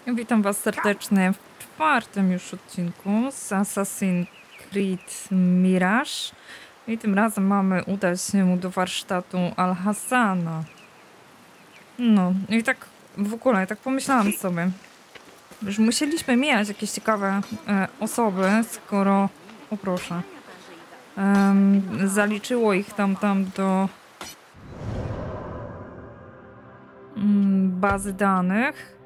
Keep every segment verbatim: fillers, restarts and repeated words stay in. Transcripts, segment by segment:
Witam was serdecznie w czwartym już odcinku z Assassin's Creed Mirage. I tym razem mamy udać się do warsztatu Al-Hassana. No i tak w ogóle, tak pomyślałam sobie, że musieliśmy mijać jakieś ciekawe e, osoby, skoro, o proszę, um, zaliczyło ich tam tam do um, bazy danych.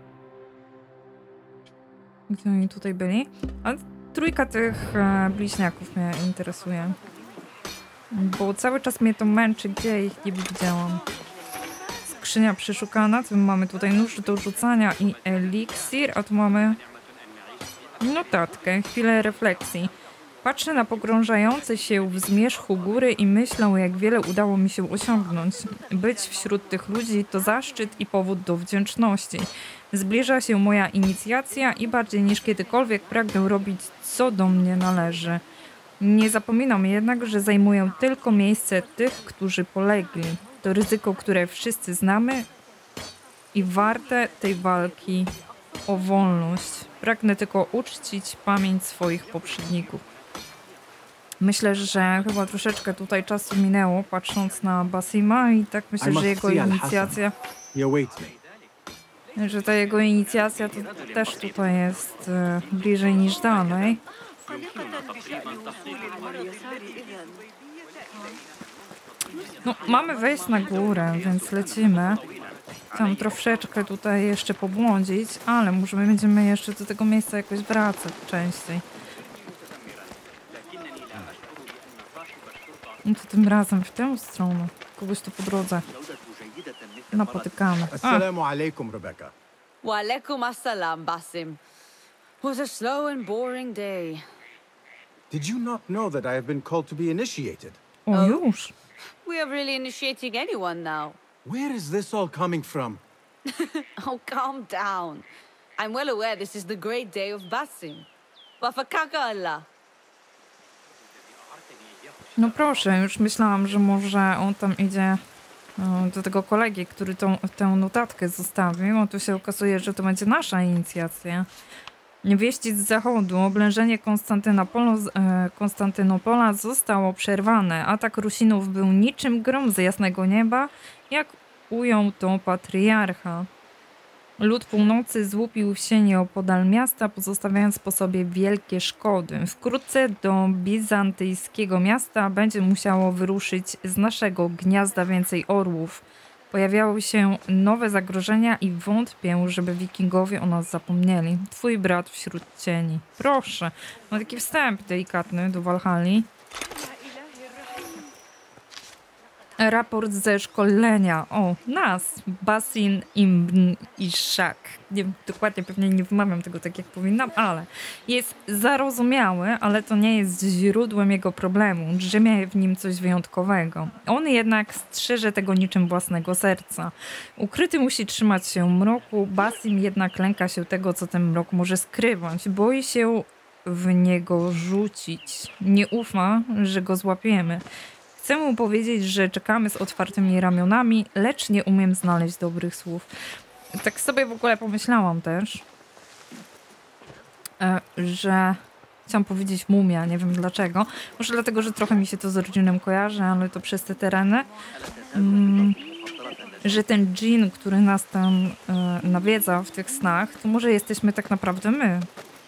Gdzie oni tutaj byli? A trójka tych e, bliźniaków mnie interesuje. Bo cały czas mnie to męczy, gdzie ja ich nie widziałam. Skrzynia przeszukana, tu mamy tutaj nóż do rzucania i eliksir, a tu mamy notatkę, chwilę refleksji. Patrzę na pogrążające się w zmierzchu góry i myślę, jak wiele udało mi się osiągnąć. Być wśród tych ludzi to zaszczyt i powód do wdzięczności. Zbliża się moja inicjacja i bardziej niż kiedykolwiek pragnę robić, co do mnie należy. Nie zapominam jednak, że zajmuję tylko miejsce tych, którzy polegli. To ryzyko, które wszyscy znamy i warte tej walki o wolność. Pragnę tylko uczcić pamięć swoich poprzedników. Myślę, że chyba troszeczkę tutaj czasu minęło, patrząc na Basima i tak myślę, że jego inicjacja... że ta jego inicjacja to też tutaj jest e, bliżej niż dalej. No, mamy wejść na górę, więc lecimy. Tam troszeczkę tutaj jeszcze pobłądzić, ale może my będziemy jeszcze do tego miejsca jakoś wracać częściej. No to tym razem w tę stronę. Kogoś tu po drodze napotykamy. Assalamu alaikum, Rebecca. Wa alaikum assalam, Basim. Was a slow and boring day. Did you not know that I have been called to be initiated? O, już. We are really initiating anyone now. Where is this all coming from? Oh, calm down. I'm well aware this is the great day of Basim. Wa fakaka Allah. No proszę, już myślałam, że może on tam idzie do tego kolegi, który tą, tę notatkę zostawił. A tu się okazuje, że to będzie nasza inicjacja. Wieści z zachodu. Oblężenie Konstantynopolu, e, Konstantynopola zostało przerwane. Atak Rusinów był niczym grom z jasnego nieba, jak ujął to patriarcha. Lud północy złupił się nieopodal miasta, pozostawiając po sobie wielkie szkody. Wkrótce do bizantyjskiego miasta będzie musiało wyruszyć z naszego gniazda więcej orłów. Pojawiały się nowe zagrożenia i wątpię, żeby wikingowie o nas zapomnieli. Twój brat wśród cieni. Proszę. Ma taki wstęp delikatny do Walhalli. Raport ze szkolenia. O, nas. Basin Ibn Ishaq. Nie, dokładnie pewnie nie wymawiam tego tak, jak powinnam, ale jest zarozumiały, ale to nie jest źródłem jego problemu. Drzemie w nim coś wyjątkowego. On jednak strzeże tego niczym własnego serca. Ukryty musi trzymać się mroku. Basim jednak lęka się tego, co ten mrok może skrywać. Boi się w niego rzucić. Nie ufa, że go złapiemy. Chcę mu powiedzieć, że czekamy z otwartymi ramionami, lecz nie umiem znaleźć dobrych słów. Tak sobie w ogóle pomyślałam też, że chciałam powiedzieć mumia, nie wiem dlaczego. Może dlatego, że trochę mi się to z rodziną kojarzy, ale to przez te tereny. Um, że ten dżin, który nas tam e, nawiedza w tych snach, to może jesteśmy tak naprawdę my.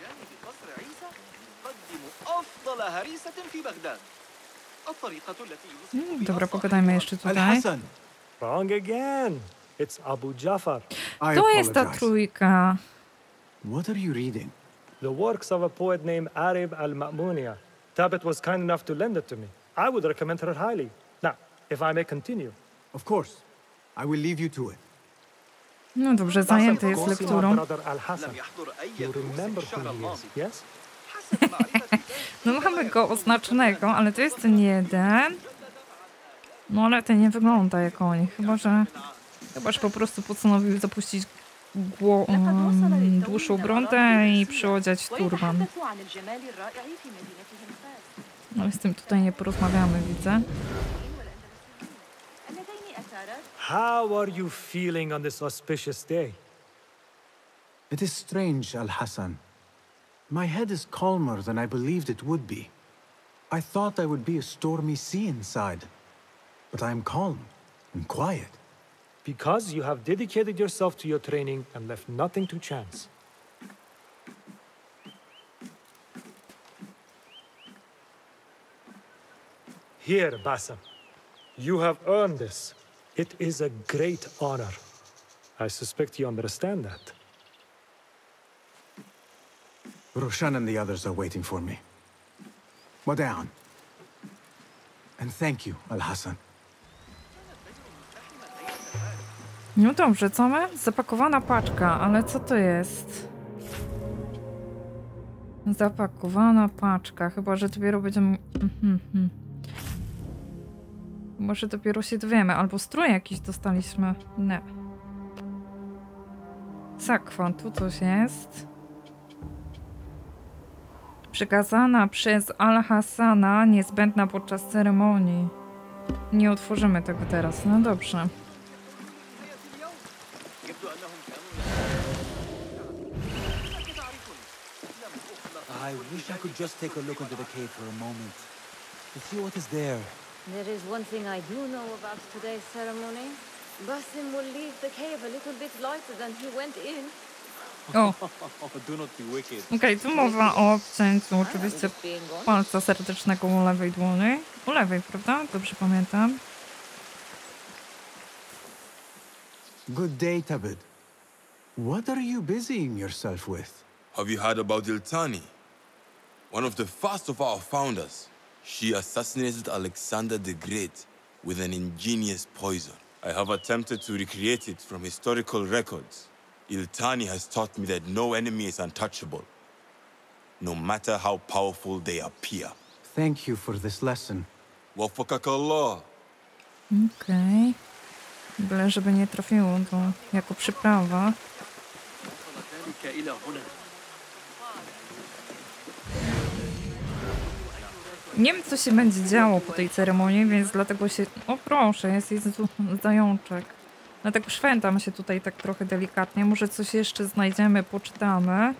Hmm, dobra, pogadajmy jeszcze tutaj. Wrong again. It's Abu Jafar. To jest ta trójka. What are you reading? The works of a poet named Arib al-Ma'muniyah. Tabit was kind enough to lend it to me. I would recommend her highly. Now, if I may continue. Of course. I will leave you to it. No dobrze, zajęty jest lekturą. You remember who he is, yes? No mamy go oznaczonego, ale to jest ten jeden. No ale ten nie wygląda jak oni. Chyba, że chyba, że po prostu postanowił zapuścić gło, um, dłuższą brontę i przyodziać turban. No z tym tutaj nie porozmawiamy, widzę. How are you feeling on this auspicious day? It is strange, Al-Hassan. My head is calmer than I believed it would be. I thought I would be a stormy sea inside, but I am calm and quiet. Because you have dedicated yourself to your training and left nothing to chance. Here, Basim. You have earned this. It is a great honor. I suspect you understand that. Roshan and the others are waiting for me. Modern. And thank you, Al-Hassan. No dobrze, co my? Zapakowana paczka, ale co to jest? Zapakowana paczka, chyba że dopiero będziemy... Mhm, mhm. Może dopiero się dowiemy, albo strój jakiś dostaliśmy. Nie. Sakwa, tu coś jest. Przekazana przez Al-Hassana, niezbędna podczas ceremonii. Nie otworzymy tego teraz, no dobrze. I wish I could just take a look into the cave for a moment to see what is there. There is one thing I do know about today's ceremony. Basim will leave the cave a little bit lighter than he went in. O, Do not be wicked. okej, okay, tu mowa o obcięciu oczywiście palca serdecznego u lewej dłoni. U lewej, prawda? Dobrze pamiętam. Good day, Tabid. What are you busying yourself with? Have you heard about Iltani? One of the first of our founders. She assassinated Alexander the Great with an ingenious poison. I have attempted to recreate it from historical records. Iltani has taught me that no enemy is untouchable, no matter how powerful they appear. Thank you for this lesson. Wafakakallah. Okej. Okay. Byle, żeby nie trafiło to jako przyprawa. Nie wiem, co się będzie działo po tej ceremonii, więc dlatego się... O proszę, jest, jest tu zajączek. Dlatego szwętam się tutaj tak trochę delikatnie. Może coś jeszcze znajdziemy, poczytamy.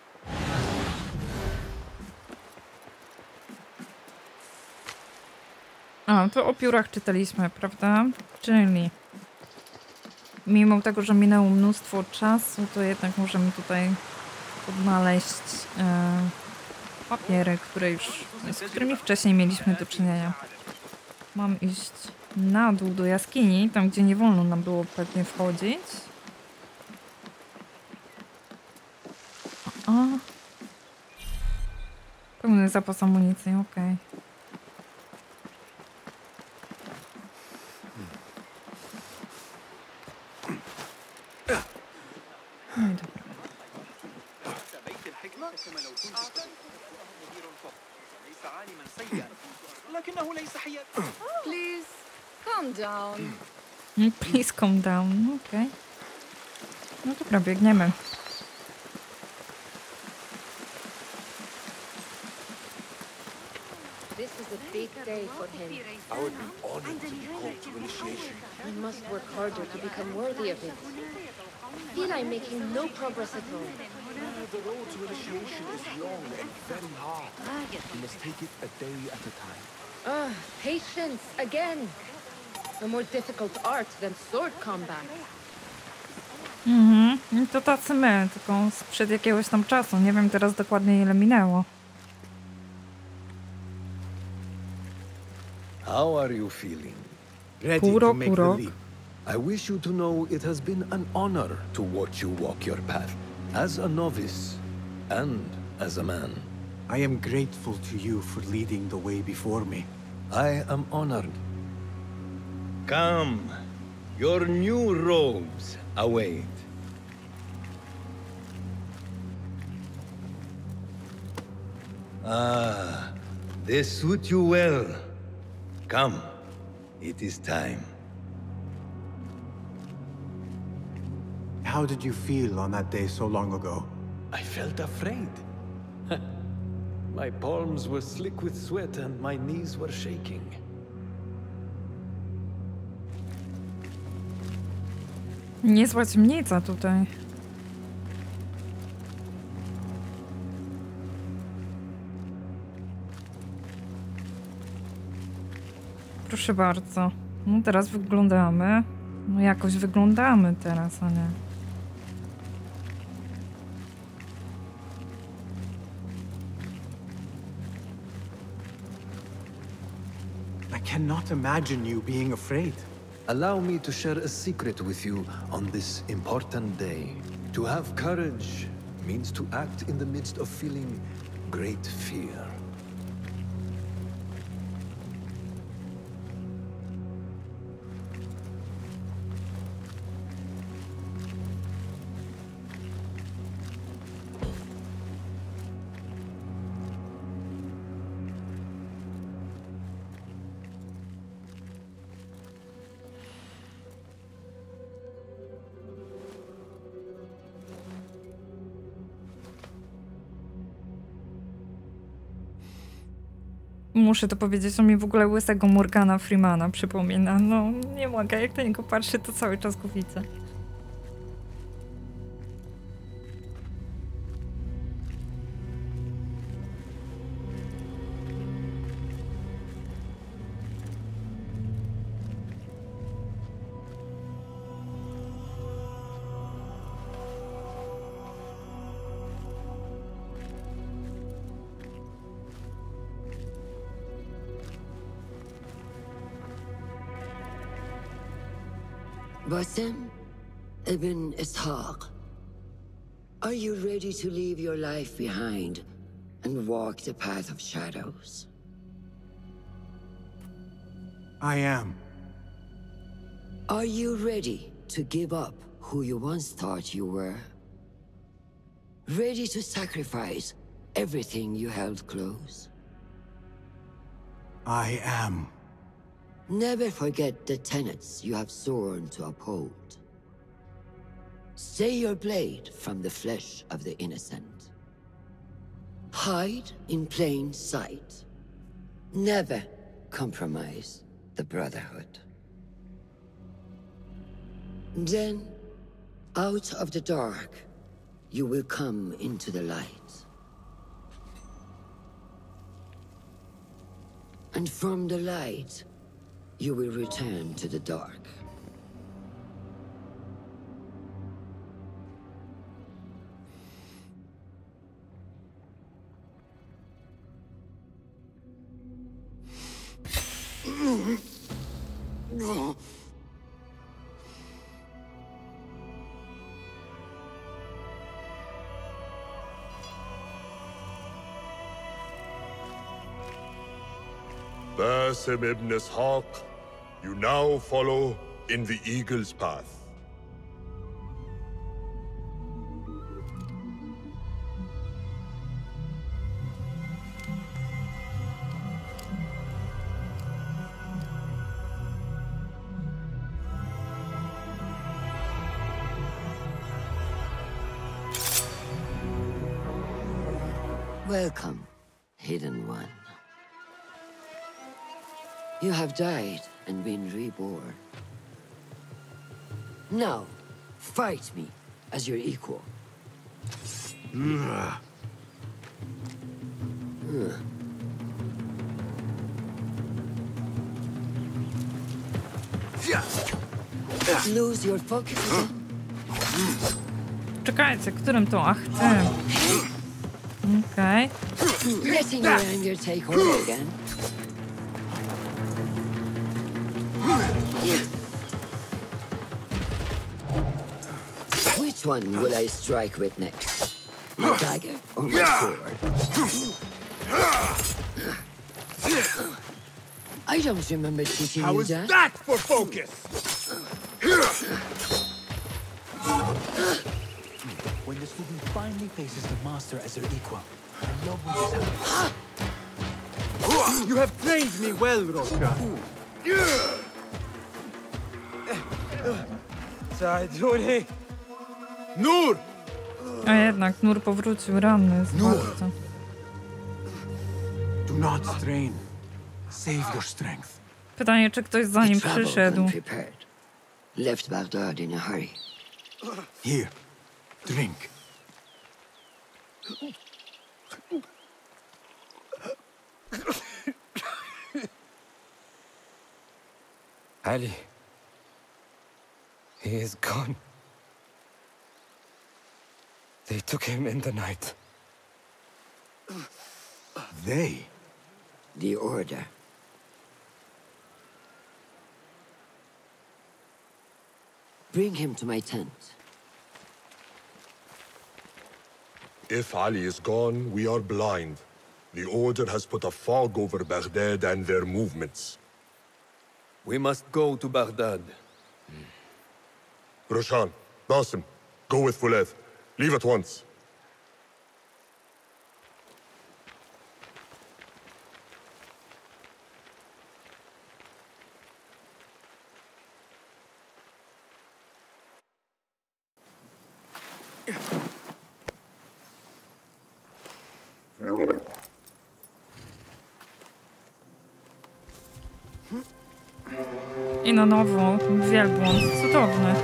A, to o piórach czytaliśmy, prawda? Czyli mimo tego, że minęło mnóstwo czasu, to jednak możemy tutaj odnaleźć e, papiery, które już, z którymi wcześniej mieliśmy do czynienia. Mam iść na dół do jaskini, tam gdzie nie wolno nam było pewnie wchodzić. A, a. Pełny zapas amunicji, okej. Okay. No i dobra. Please, calm down. Please calm down, okej. Okay. No dobra, biegniemy. This is a big day for him. I would be honored to be called to initiation. He must work harder to become worthy of it. Feel I'm making no progress at all. The road to initiation is long and very hard. You must take it a day at a time. Ah, patience again. A more difficult art than sword combat. Mhm, to tacy my, tylko sprzed jakiegoś tam czasu. Nie wiem teraz dokładnie ile minęło. How are you feeling? Ready Pół to roku, make the rok. leap. I wish you to know it has been an honor to watch you walk your path, as a novice and as a man. I am grateful to you for leading the way before me. I am honored. Come, your new robes await. Ah, they suit you well. Come, it is time. How did you feel on that day so long ago? I felt afraid. My palms were slick with sweat and my knees were shaking. Niezła ciemnica tutaj. proszę bardzo. No teraz wyglądamy. No jakoś wyglądamy teraz, a nie. I cannot imagine you being afraid. Allow me to share a secret with you on this important day. To have courage means to act in the midst of feeling great fear. Muszę to powiedzieć, on mi w ogóle łysego Morgana Freemana przypomina. No, nie mogę, jak na niego patrzę, to cały czas go widzę. Basim ibn Ishaq, are you ready to leave your life behind and walk the path of shadows? I am. Are you ready to give up who you once thought you were? Ready to sacrifice everything you held close? I am. Never forget the tenets you have sworn to uphold. Stay your blade from the flesh of the innocent. Hide in plain sight. Never compromise the Brotherhood. Then, out of the dark, you will come into the light. And from the light, you will return to the dark. Basim ibn Ishaq, you now follow in the Eagle's path. Welcome, Hidden One. You have died and been reborn. Now, fight me as your equal. Uh. Lose your focus. Czekajcie, którym to? Ach, tym. Okej. Letting your anger take hold again. Which one will I strike with next? My dagger or my sword? I don't remember teaching How you is that. that for focus? When the student finally faces the master as their equal, I love when this happens. You have trained me well, Roshka. ساعدوني. Nur! A jednak Nur powrócił ranny z walce. Do not strain. Save your strength. Pytanie, czy ktoś za nim przyszedł. Left Baghdad in a hurry. Here, drink. Ali. He is gone. They took him in the night. They? The Order. Bring him to my tent. If Ali is gone, we are blind. The Order has put a fog over Baghdad and their movements. We must go to Baghdad. Roshan, Basim, go with Fulad. Leave at once. I na nowo wielbłąd. Cudowny.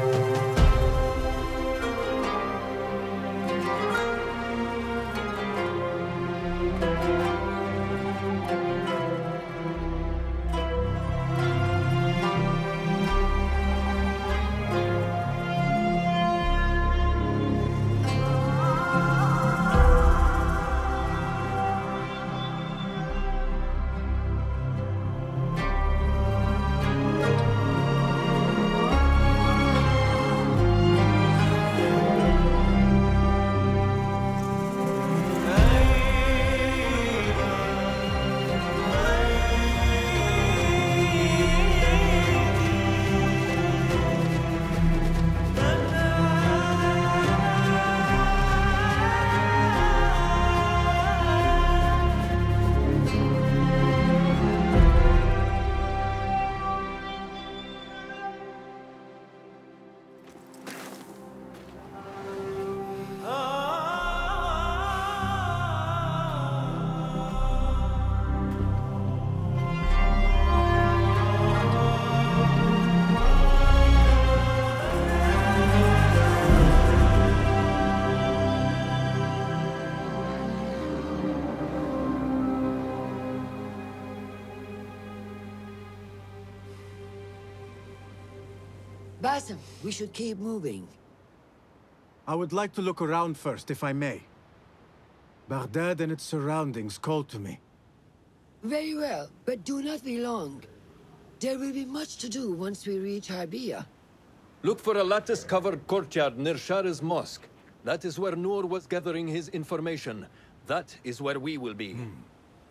Basim, we should keep moving. I would like to look around first, if I may. Baghdad and its surroundings call to me. Very well, but do not be long. There will be much to do once we reach Harbiya. Look for a lattice-covered courtyard near Shah's mosque. That is where Noor was gathering his information. That is where we will be. Hmm.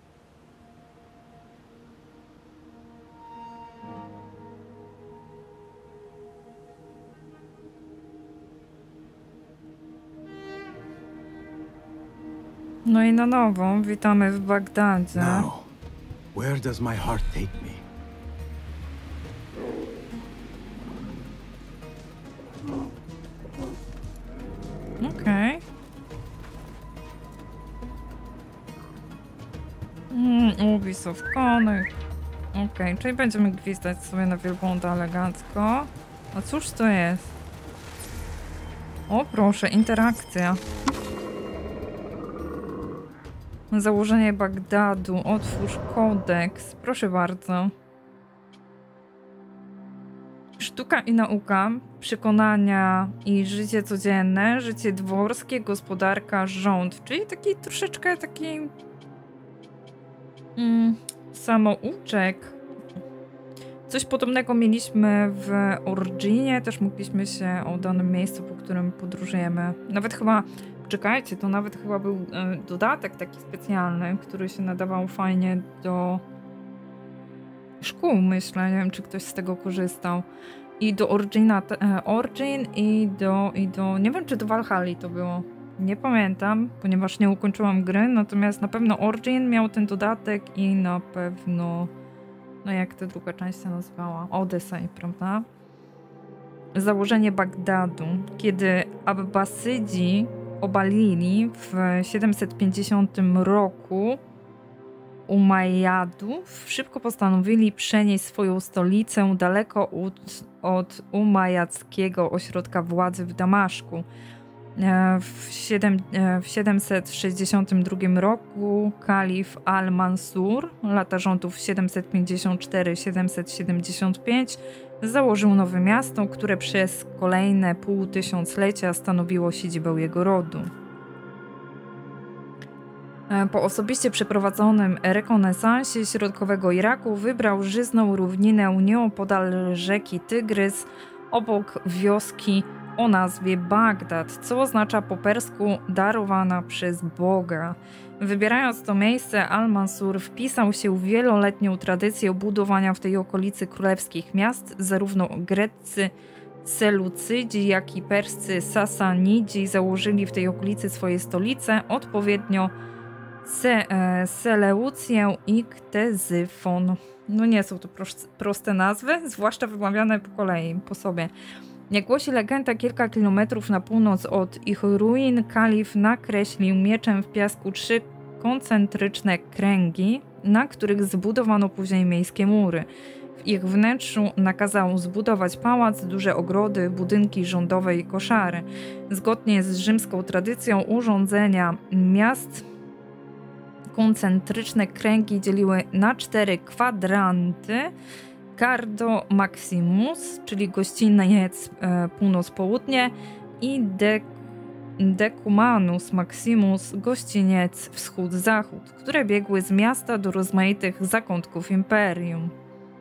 No i na nowo witamy w Bagdadzie. Now, where does my heart take me? Okej. Okay. Mm, Ubisoft Connect. Okej, okay, czyli będziemy gwizdać sobie na wielbłąda elegancko. A cóż to jest? O proszę, interakcja. Założenie Bagdadu. Otwórz kodeks. Proszę bardzo. Sztuka i nauka, przekonania i życie codzienne, życie dworskie, gospodarka, rząd. Czyli taki troszeczkę taki mm, samouczek. Coś podobnego mieliśmy w Originie. Też mogliśmy się o danym miejscu, po którym podróżujemy. Nawet chyba, czekajcie, to nawet chyba był e, dodatek taki specjalny, który się nadawał fajnie do szkół, myślę. Nie wiem, czy ktoś z tego korzystał. I do Origina, e, Origin i do, i do... Nie wiem, czy do Valhalla to było. Nie pamiętam, ponieważ nie ukończyłam gry. Natomiast na pewno Origin miał ten dodatek i na pewno... No jak ta druga część się nazywała? Odyssey, prawda? Założenie Bagdadu. Kiedy Abbasydzi obalili w siedemset pięćdziesiątym roku Umayyadów, szybko postanowili przenieść swoją stolicę daleko od, od umajadzkiego ośrodka władzy w Damaszku. W, siedem, w siedemset sześćdziesiątym drugim roku kalif Al-Mansur, lata rządów siedemset pięćdziesiąt cztery do siedemset siedemdziesiąt pięć, założył nowe miasto, które przez kolejne pół tysiąclecia stanowiło siedzibę jego rodu. Po osobiście przeprowadzonym rekonesansie środkowego Iraku wybrał żyzną równinę nieopodal rzeki Tygrys, obok wioski o nazwie Bagdad, co oznacza po persku darowana przez Boga. Wybierając to miejsce, Al-Mansur wpisał się w wieloletnią tradycję budowania w tej okolicy królewskich miast. Zarówno greccy Selucydzi, jak i perscy Sasanidzi założyli w tej okolicy swoje stolice, odpowiednio Se, e, Seleucję i Ktezyfon. No nie są to proste nazwy, zwłaszcza wymawiane po kolei, po sobie. Jak głosi legenda, kilka kilometrów na północ od ich ruin kalif nakreślił mieczem w piasku trzy koncentryczne kręgi, na których zbudowano później miejskie mury. W ich wnętrzu nakazał zbudować pałac, duże ogrody, budynki rządowe i koszary. Zgodnie z rzymską tradycją urządzenia miast koncentryczne kręgi dzieliły na cztery kwadranty. Cardo Maximus, czyli gościniec e, północ-południe, i De Decumanus Maximus, gościniec wschód-zachód, które biegły z miasta do rozmaitych zakątków imperium.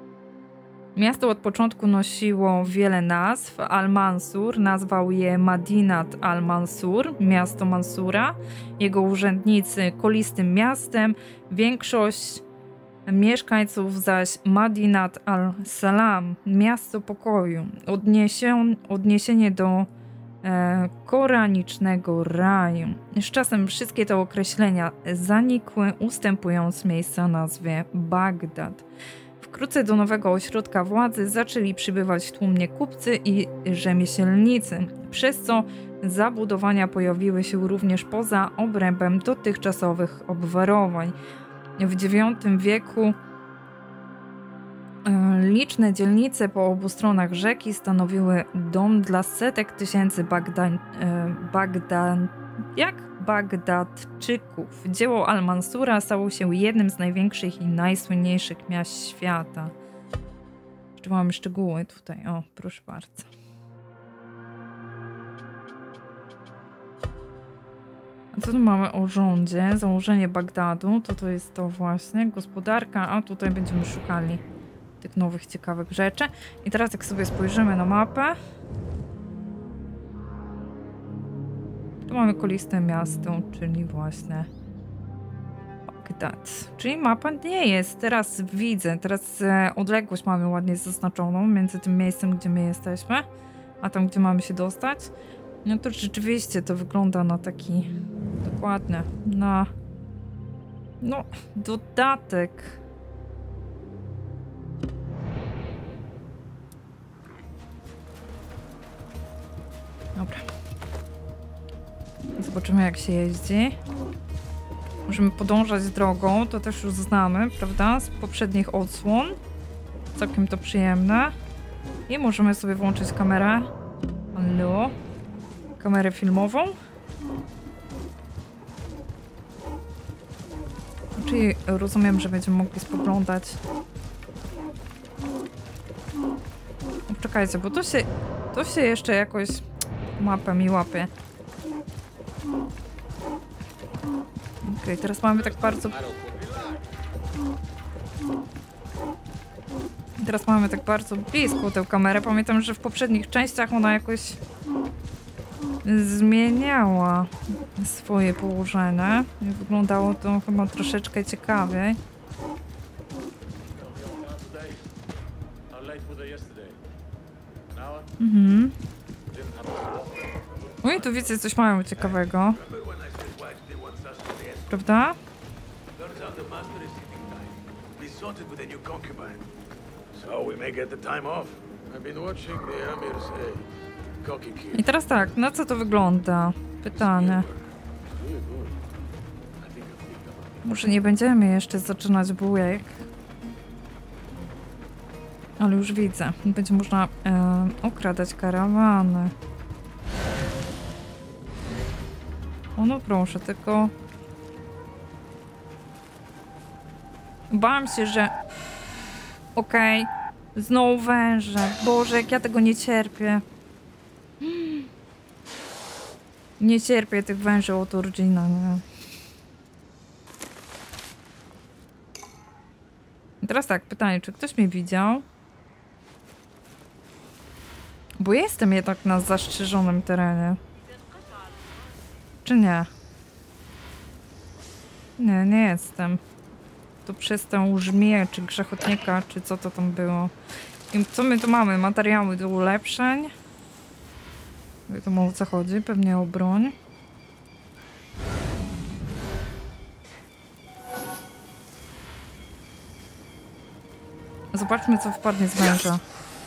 Miasto od początku nosiło wiele nazw. Al-Mansur nazwał je Madinat al-Mansur, miasto Mansura. Jego urzędnicy kolistym miastem, większość mieszkańców zaś Madinat al-Salam, miasto pokoju. Odniesion, odniesienie do e, koranicznego raju. Z czasem wszystkie te określenia zanikły, ustępując miejsca nazwie Bagdad. Wkrótce do nowego ośrodka władzy zaczęli przybywać tłumnie kupcy i rzemieślnicy, przez co zabudowania pojawiły się również poza obrębem dotychczasowych obwarowań. W dziewiątym wieku liczne dzielnice po obu stronach rzeki stanowiły dom dla setek tysięcy Bagda, Bagda, jak Bagdadczyków. Dzieło Al-Mansura stało się jednym z największych i najsłynniejszych miast świata. Jeszcze mamy szczegóły tutaj. O, proszę bardzo. A co tu mamy o rządzie? Założenie Bagdadu. To to jest to właśnie. Gospodarka. A tutaj będziemy szukali tych nowych, ciekawych rzeczy. I teraz jak sobie spojrzymy na mapę. Tu mamy koliste miasto, czyli właśnie Bagdad. Czyli mapa nie jest. Teraz widzę. Teraz e, odległość mamy ładnie zaznaczoną między tym miejscem, gdzie my jesteśmy, a tam, gdzie mamy się dostać. No to rzeczywiście to wygląda na taki dokładnie, na no, dodatek. Dobra. Zobaczymy, jak się jeździ. Możemy podążać drogą, to też już znamy, prawda? Z poprzednich odsłon. Całkiem to przyjemne. I możemy sobie włączyć kamerę. Hallo. Kamerę filmową. Czyli rozumiem, że będziemy mogli spoglądać. O, czekajcie, bo to się, to się jeszcze jakoś mapę mi łapie. Okej, okay, teraz mamy tak bardzo... Teraz mamy tak bardzo blisko tę kamerę. Pamiętam, że w poprzednich częściach ona jakoś zmieniała swoje położenie. Wyglądało to chyba troszeczkę ciekawiej. Mhm. Oj, tu widzę, coś mają ciekawego. Prawda? I teraz tak, na co to wygląda? Pytanie. Może nie będziemy jeszcze zaczynać bujek. Ale już widzę. Będzie można e, okradać karawany. O no proszę, tylko... Bałam się, że... Okej, okay, Znowu węże. Boże, jak ja tego nie cierpię. Nie cierpię tych węży od Origina, nie? I teraz tak, pytanie, czy ktoś mnie widział? Bo jestem jednak na zastrzeżonym terenie. Czy nie? Nie, nie jestem. To przez tę żmiję, czy grzechotnika, czy co to tam było. I co my tu mamy? Materiały do ulepszeń. Wiadomo, o co chodzi, pewnie o broń. Zobaczmy, co wpadnie z węża.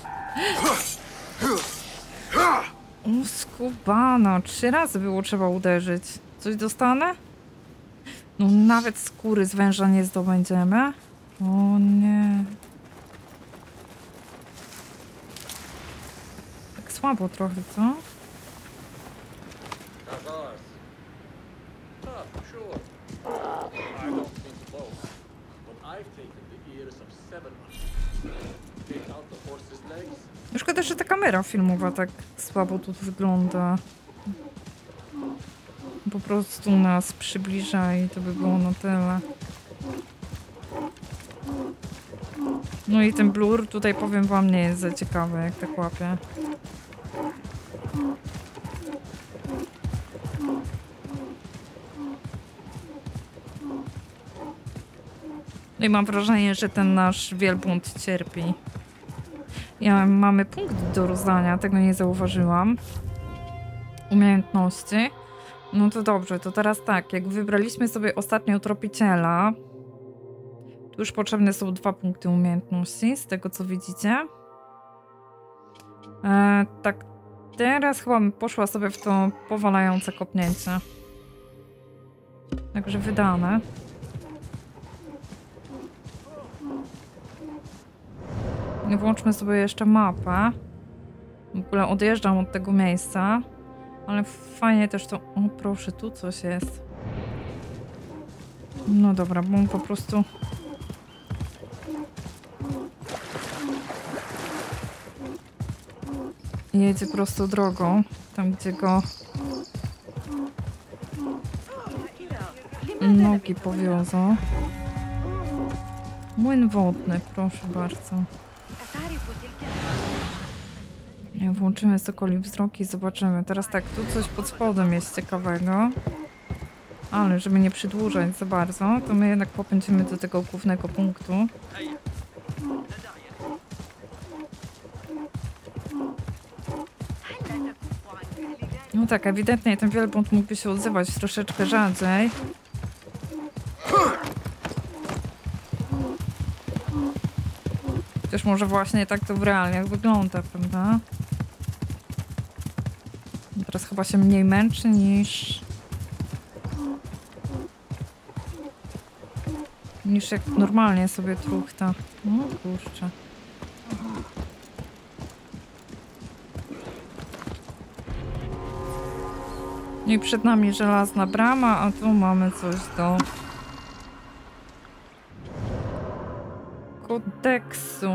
O, skubana. Trzy razy było trzeba uderzyć. Coś dostanę? No nawet skóry z węża nie zdobędziemy. O nie. Tak słabo trochę, co? Szkoda, że ta kamera filmowa tak słabo tu wygląda. Po prostu nas przybliża i to by było na tyle. No i ten blur tutaj, powiem wam, nie jest za ciekawy, jak tak łapie. No i mam wrażenie, że ten nasz wielbłąd cierpi. Ja, mamy punkt do rozdania, tego nie zauważyłam. Umiejętności. No to dobrze, to teraz tak, jak wybraliśmy sobie ostatnio tropiciela, tu już potrzebne są dwa punkty umiejętności, z tego co widzicie. E, tak, teraz chyba poszła sobie w to powalające kopnięcie. Także wydane. Włączmy sobie jeszcze mapę. W ogóle odjeżdżam od tego miejsca. Ale fajnie też to... O proszę, tu coś jest. No dobra, bo on po prostu... jedzie prosto drogą. Tam, gdzie go... nogi powiozą. Młyn wodny, proszę bardzo. Włączymy sokoli wzrok i zobaczymy. Teraz tak, tu coś pod spodem jest ciekawego. Ale żeby nie przedłużać za bardzo, to my jednak popędzimy do tego głównego punktu. No tak, ewidentnie ten wielbłąd mógłby się odzywać troszeczkę rzadziej. Chociaż może właśnie tak to w realiach wygląda, prawda? Teraz chyba się mniej męczy niż... niż jak normalnie sobie truchta. No kurczę. I przed nami żelazna brama, a tu mamy coś do... kodeksu.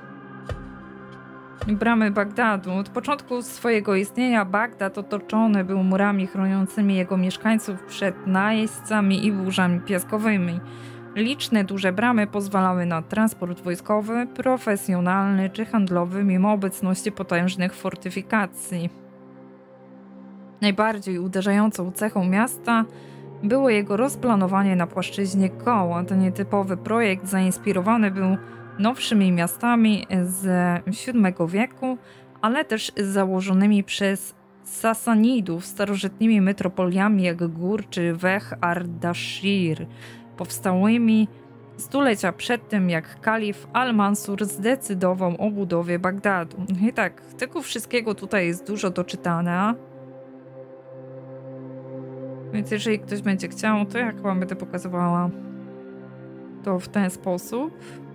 Bramy Bagdadu. Od początku swojego istnienia Bagdad otoczony był murami chroniącymi jego mieszkańców przed najeźdźcami i burzami piaskowymi. Liczne duże bramy pozwalały na transport wojskowy, profesjonalny czy handlowy mimo obecności potężnych fortyfikacji. Najbardziej uderzającą cechą miasta było jego rozplanowanie na płaszczyźnie koła. To nietypowy projekt zainspirowany był nowszymi miastami z siódmego wieku, ale też założonymi przez Sasanidów, starożytnymi metropoliami jak Gur czy Weh Ardashir, powstałymi stulecia przed tym, jak kalif Al-Mansur zdecydował o budowie Bagdadu. I tak, tego wszystkiego tutaj jest dużo do czytania. Więc jeżeli ktoś będzie chciał, to ja chyba będę pokazywała to w ten sposób.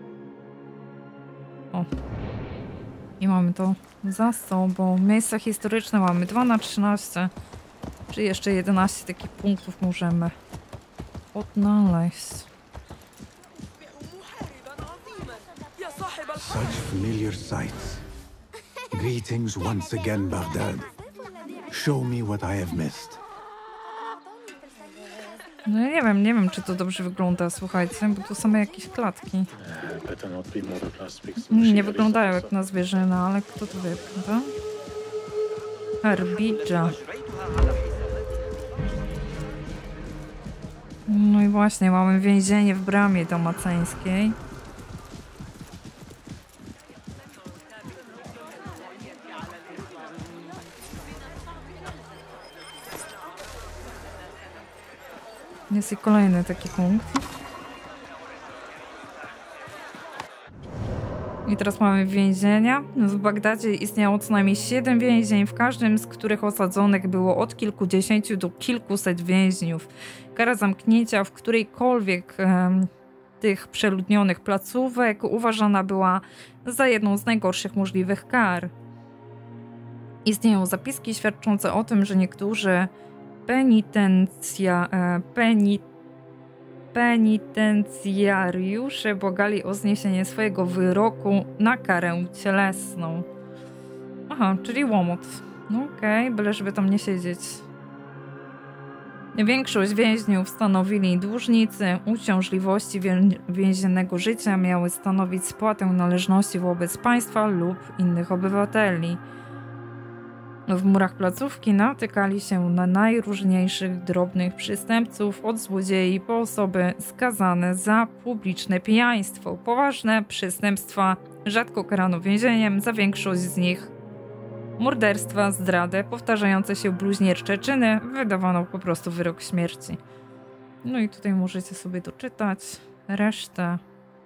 O. I mamy to za sobą. Miejsca historyczne mamy dwa na trzynaście. Czy jeszcze jedenaście takich punktów możemy odnaleźć. Such familiar sights. Greetings once again, Baghdad. Show me what I have missed. No ja nie wiem, nie wiem, czy to dobrze wygląda, słuchajcie, bo tu same jakieś klatki. Nie wyglądają jak na zwierzyna, ale kto to wie, prawda? Harbidża. No i właśnie, mamy więzienie w bramie damaceńskiej. Jest i kolejny taki punkt. I teraz mamy więzienia. W Bagdadzie istniało co najmniej siedem więzień, w każdym z których osadzonych było od kilkudziesięciu do kilkuset więźniów. Kara zamknięcia w którejkolwiek e, tych przeludnionych placówek uważana była za jedną z najgorszych możliwych kar. Istnieją zapiski świadczące o tym, że niektórzy penitencja, e, peni, penitencjariusze błagali o zniesienie swojego wyroku na karę cielesną. Aha, czyli łomot. No okej, okay, byle żeby tam nie siedzieć. Większość więźniów stanowili dłużnicy. Uciążliwości więziennego życia miały stanowić spłatę należności wobec państwa lub innych obywateli. W murach placówki natykali się na najróżniejszych drobnych przestępców, od złodziei po osoby skazane za publiczne pijaństwo. Poważne przestępstwa rzadko karano więzieniem, za większość z nich morderstwa, zdradę, powtarzające się bluźniercze czyny wydawano po prostu wyrok śmierci. No i tutaj możecie sobie doczytać resztę.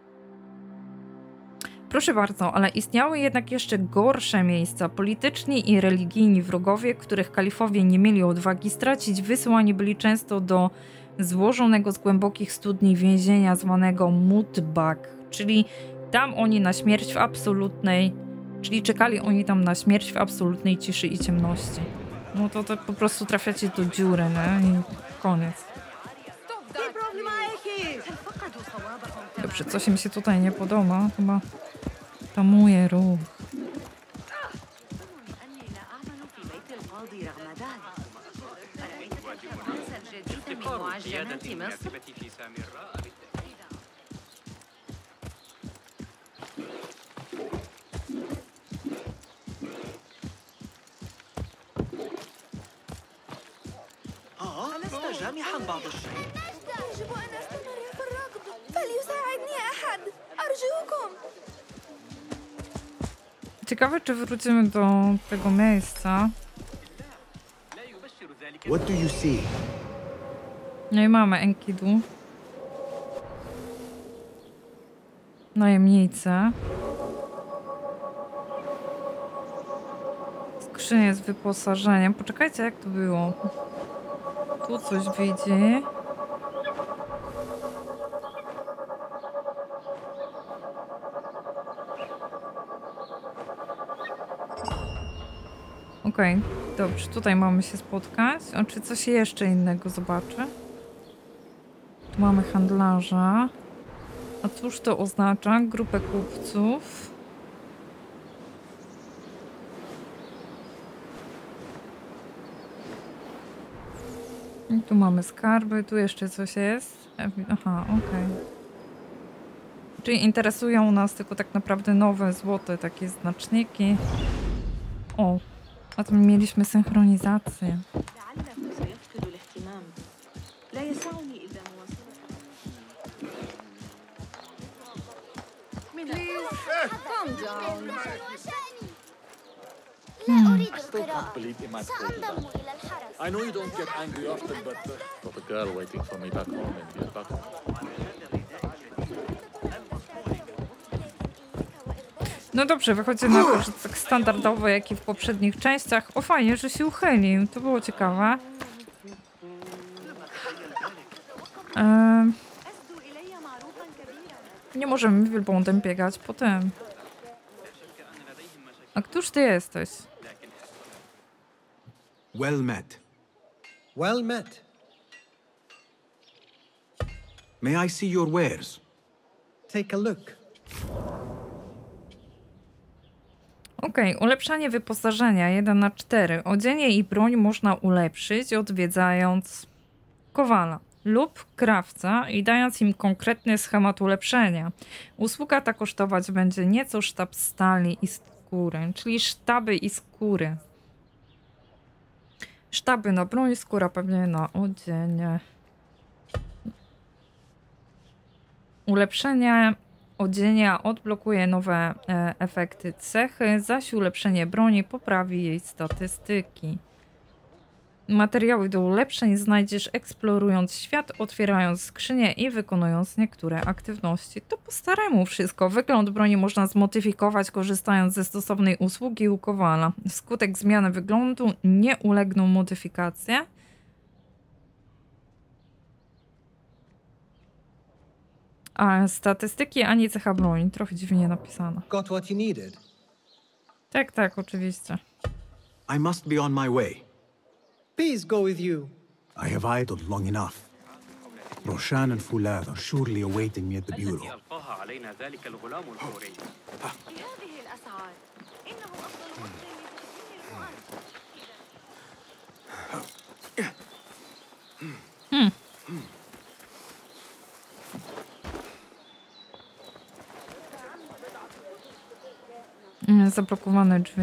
Proszę bardzo, ale istniały jednak jeszcze gorsze miejsca. Polityczni i religijni wrogowie, których kalifowie nie mieli odwagi stracić, wysyłani byli często do złożonego z głębokich studni więzienia zwanego Mutbak, czyli tam oni na śmierć w absolutnej, czyli czekali oni tam na śmierć w absolutnej ciszy i ciemności. No to, to po prostu trafiacie do dziury, nie? I koniec. Dobrze, coś mi się tutaj nie podoba, chyba tamuje ruch. ألست جامحا بعض الشيء؟ يجب أن أستمر في الركض فليساعدني أحد أرجوكم. Ciekawe, czy wrócimy do tego miejsca. What do you see? No i mamy Enkidu. Najemnice. Skrzynie z wyposażeniem. Poczekajcie, jak to było. Tu coś widzi. Okej, okay, dobrze, tutaj mamy się spotkać. A czy coś jeszcze innego zobaczę? Tu mamy handlarza. A cóż to oznacza? Grupę kupców. I tu mamy skarby, tu jeszcze coś jest. Aha, okej. Okay. Czyli interesują nas tylko tak naprawdę nowe, złote takie znaczniki. O, a tu mieliśmy synchronizację. Hmm. I know you don't get angry often, but uh, got a girl waiting for me back home in Diyarbakir. No dobrze, wychodzi na to, że tak standardowo, jak i w poprzednich częściach. O, fajnie, że się uchylił. To było ciekawe. Ehm. Nie możemy wielbłądem biegać po tym. A któż ty jesteś? Well met. Well met. May I see your wares? Take a look. Okej, okay. Ulepszanie wyposażenia jeden na cztery. Odzienie i broń można ulepszyć, odwiedzając kowala lub krawca i dając im konkretny schemat ulepszenia. Usługa ta kosztować będzie nieco sztab stali i skóry, czyli sztaby i skóry. Sztaby na broń, skóra pewnie na odzienie. Ulepszenie odzienia odblokuje nowe e, efekty cechy, zaś ulepszenie broni poprawi jej statystyki. Materiały do ulepszeń znajdziesz eksplorując świat, otwierając skrzynię i wykonując niektóre aktywności. To po staremu wszystko. Wygląd broni można zmodyfikować korzystając ze stosownej usługi u kowala. Wskutek zmiany wyglądu nie ulegną modyfikacje. A statystyki ani cecha broni. Trochę dziwnie napisane. Got what you needed? Tak, tak, oczywiście. I must be on my way. Please go with you. I have idled long enough. Roshan and Foulard are surely awaiting me at the bureau. Hmm. Zablokowane drzwi.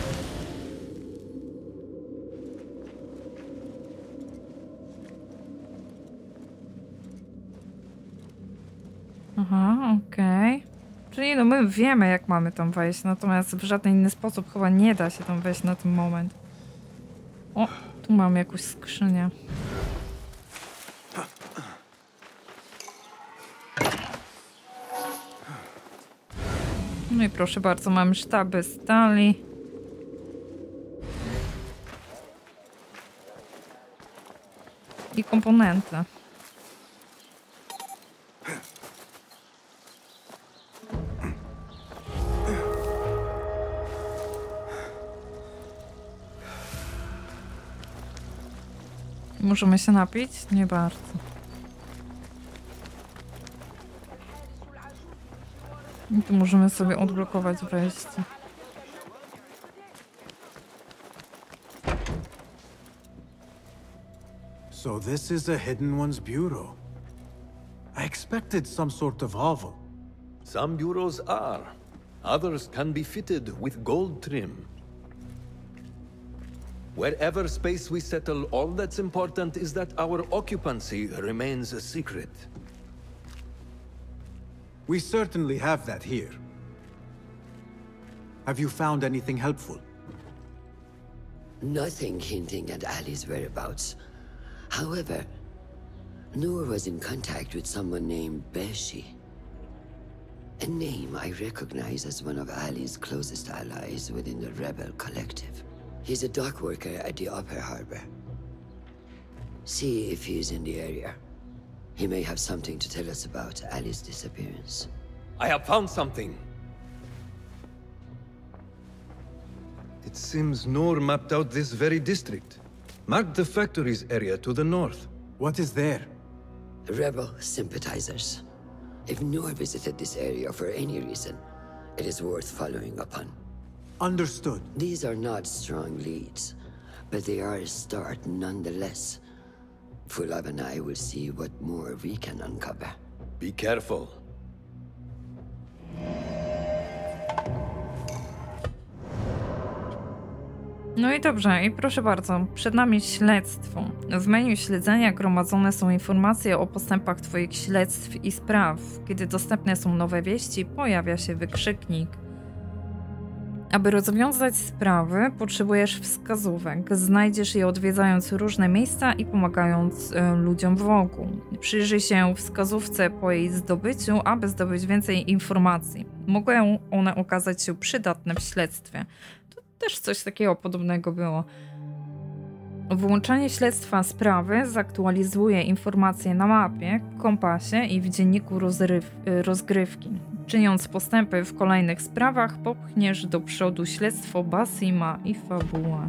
Aha, okej. Okay. Czyli no my wiemy, jak mamy tam wejść, natomiast w żaden inny sposób chyba nie da się tam wejść na ten moment. O, tu mam jakąś skrzynię. No i proszę bardzo, mamy sztaby stali. I komponenty. Możemy się napić? Nie bardzo. I tu możemy sobie odblokować wejście. So this is a Hidden One's bureau. I expected some sort of hovel. Some bureaus are. Others can be fitted with gold trim. Wherever space we settle, all that's important is that our occupancy remains a secret. We certainly have that here. Have you found anything helpful? Nothing hinting at Ali's whereabouts. However, Noor was in contact with someone named Beshi. A name I recognize as one of Ali's closest allies within the Rebel Collective. He's a dock worker at the Upper Harbor. See if he's in the area. He may have something to tell us about Ali's disappearance. I have found something. It seems Noor mapped out this very district. Marked the factories area to the north. What is there? Rebel sympathizers. If Noor visited this area for any reason, it is worth following upon. Understood. These are not strong leads, but they are a start nonetheless. Fulab and I will see what more we can uncover. Be careful. No i dobrze, i proszę bardzo, przed nami śledztwo. W menu śledzenia gromadzone są informacje o postępach Twoich śledztw i spraw. Kiedy dostępne są nowe wieści, pojawia się wykrzyknik. Aby rozwiązać sprawy, potrzebujesz wskazówek. Znajdziesz je odwiedzając różne miejsca i pomagając y, ludziom wokół. Przyjrzyj się wskazówce po jej zdobyciu, aby zdobyć więcej informacji. Mogą one okazać się przydatne w śledztwie. To też coś takiego podobnego było. Włączanie śledztwa sprawy zaktualizuje informacje na mapie, kompasie i w dzienniku rozryw, rozgrywki. Czyniąc postępy w kolejnych sprawach, popchniesz do przodu śledztwo Basima i fabułę.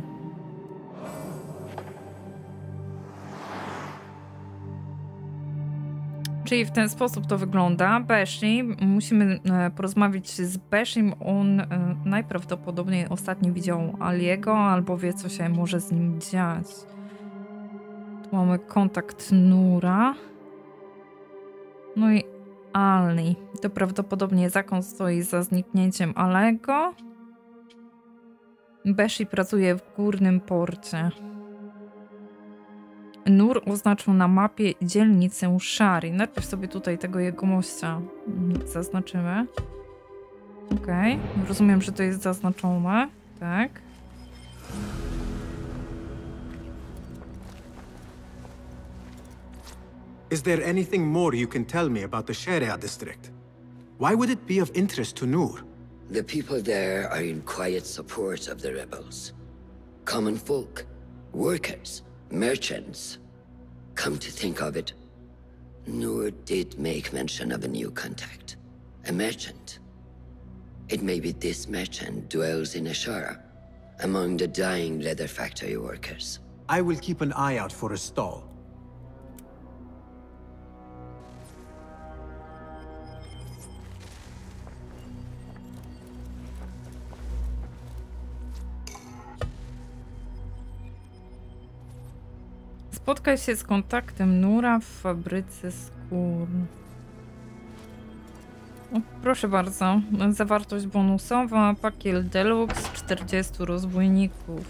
Czyli w ten sposób to wygląda. Beshi, musimy porozmawiać z Beshim. On najprawdopodobniej ostatnio widział Aliego, albo wie, co się może z nim dziać. Tu mamy kontakt Nura. No i Ali. To prawdopodobnie zakon stoi za zniknięciem Alego. Beshi pracuje w górnym porcie. Nur oznaczył na mapie dzielnicę Shari. Najpierw sobie tutaj tego jegomościa zaznaczymy. Okej. Okay. Rozumiem, że to jest zaznaczone. Tak. Is there anything more you can tell me about the Sharia district? Why would it be of interest to Nur? The people there are in quiet support of the rebels. Common folk, workers, merchants. Come to think of it, Nur did make mention of a new contact. A merchant. It may be this merchant dwells in Ashara, among the dying leather factory workers. I will keep an eye out for a stall. Spotkaj się z kontaktem Nura w fabryce skór. O, proszę bardzo. Zawartość bonusowa. Pakiet Deluxe. czterdziestu rozbójników.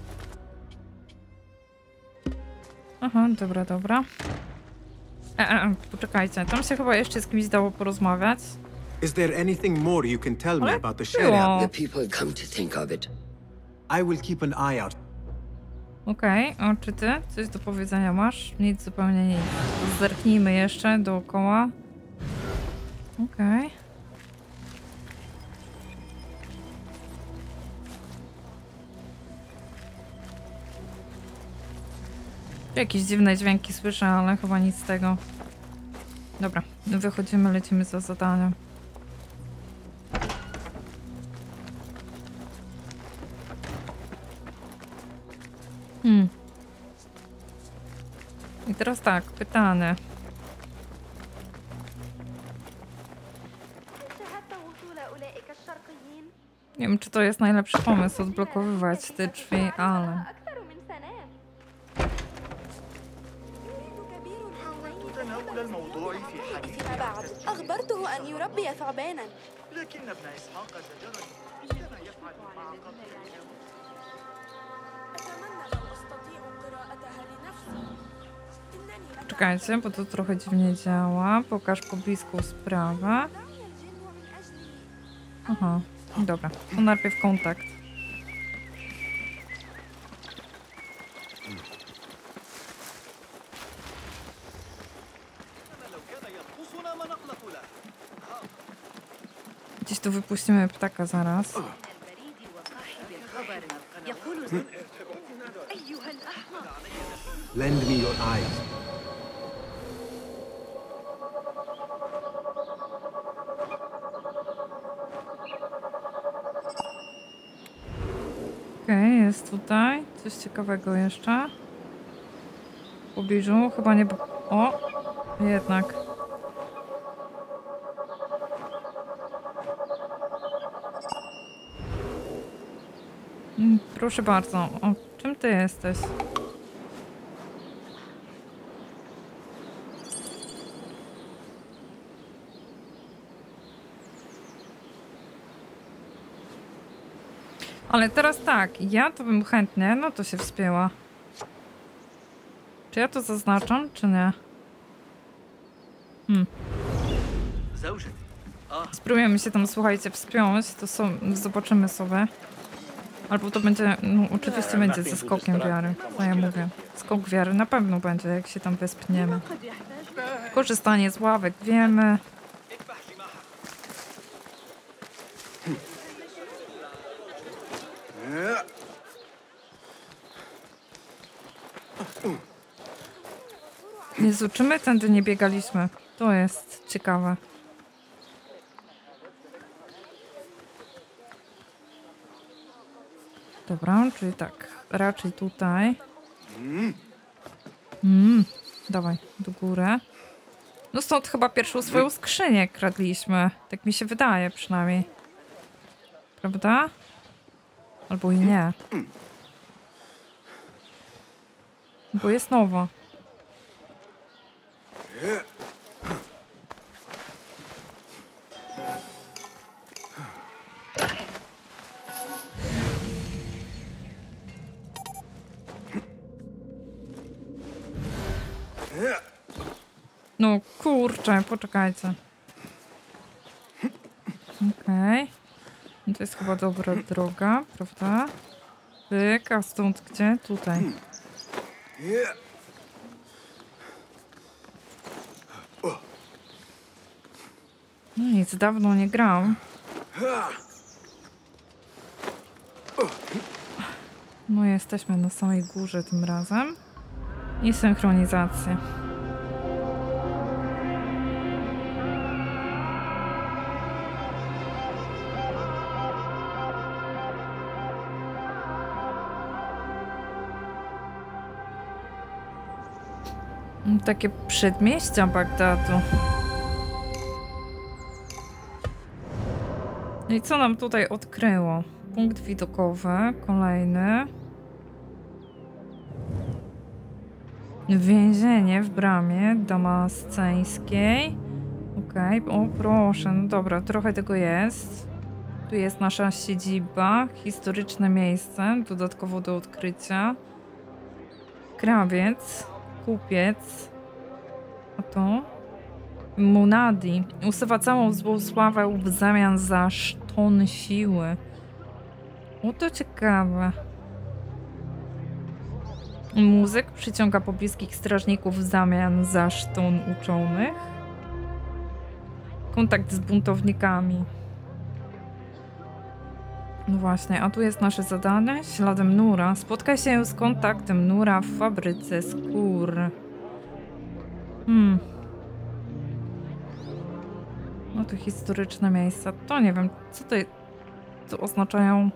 Aha, dobra, dobra. E, e, poczekajcie. Tam się chyba jeszcze z kimś dało porozmawiać. Is there anything more you can tell me Ale about the było. Sharia? The people come to think of it. I will keep an eye out. Okej, okay. O, czy ty coś do powiedzenia masz? Nic, zupełnie nic. Zerknijmy jeszcze dookoła. Okej. Okay. Jakieś dziwne dźwięki słyszę, ale chyba nic z tego. Dobra, wychodzimy, lecimy za zadaniem. Hmm. I teraz tak, pytanie. Nie wiem, czy to jest najlepszy pomysł, odblokowywać te drzwi, ale... أخبرته أن يربي ثعبانا لكن ابن إسحاق زجرني كما يفعل مع قطيع أتمنى لو أستطيع قراءتها لنفسي. Czekajcie, bo to trochę dziwnie działa. Pokaż pobliską sprawę. Aha, dobra. To najpierw kontakt. Gdzieś tu wypuścimy ptaka zaraz. Lend me your eyes. Okej, okay, jest tutaj. Coś ciekawego jeszcze. W pobliżu. Chyba nie... O! Jednak. Mm, proszę bardzo. O, czym ty jesteś? Ale teraz tak, ja to bym chętnie, no to się wspięła. Czy ja to zaznaczam, czy nie? Hmm. Spróbujemy się tam, słuchajcie, wspiąć, to są, zobaczymy sobie. Albo to będzie, no oczywiście będzie ze skokiem wiary, co ja mówię. Skok wiary na pewno będzie, jak się tam wespniemy. Korzystanie z ławek, wiemy. Jezu, czy my tędy nie biegaliśmy? To jest ciekawe. Dobra, czyli tak, raczej tutaj. Mm, dawaj, do góry. No stąd chyba pierwszą swoją skrzynię kradliśmy. Tak mi się wydaje przynajmniej. Prawda? Albo i nie. Bo jest nowa. No kurczę, poczekajcie. Okej. Okay. No to jest chyba dobra droga, prawda? Pyk, a stąd gdzie? Tutaj. No nic, dawno nie grałam. No jesteśmy na samej górze tym razem. I synchronizacja. Takie przedmieścia Bagdadu. No i co nam tutaj odkryło? Punkt widokowy, kolejny. Więzienie w bramie damasceńskiej. Okej, okay. O proszę, no dobra, trochę tego jest. Tu jest nasza siedziba, historyczne miejsce, dodatkowo do odkrycia. Krawiec. Kupiec. A to? Munadi. Usuwa całą złą sławę w zamian za szton siły. O, to ciekawe. Muzyk przyciąga pobliskich strażników w zamian za szton uczonych. Kontakt z buntownikami. No właśnie, a tu jest nasze zadanie. Śladem Nura. Spotkaj się z kontaktem Nura w fabryce skór. Hmm. No to historyczne miejsca. To nie wiem, co to, to oznaczają.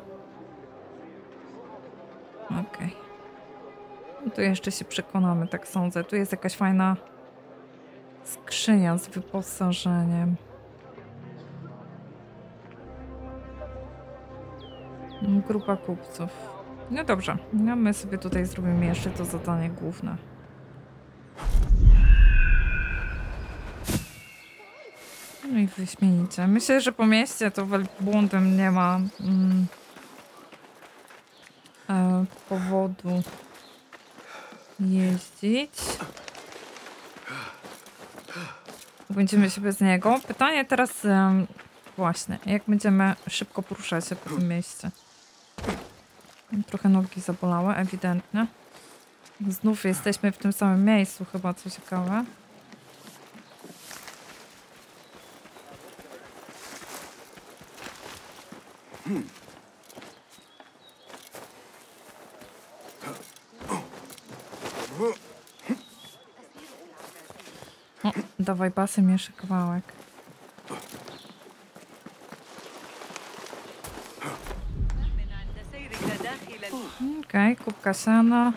Okej. Okay. No to jeszcze się przekonamy, tak sądzę. Tu jest jakaś fajna skrzynia z wyposażeniem. Grupa kupców. No dobrze, no my sobie tutaj zrobimy jeszcze to zadanie główne. No i wyśmienicie. Myślę, że po mieście to wielbłądem nie ma mm, e, powodu jeździć. Będziemy się bez niego. Pytanie teraz e, właśnie, jak będziemy szybko poruszać się po tym mieście. Trochę nogi zabolały, ewidentnie. Znów jesteśmy w tym samym miejscu, chyba, co ciekawe. O, dawaj basy, mieszy kawałek. Okej, okay, kubka siana.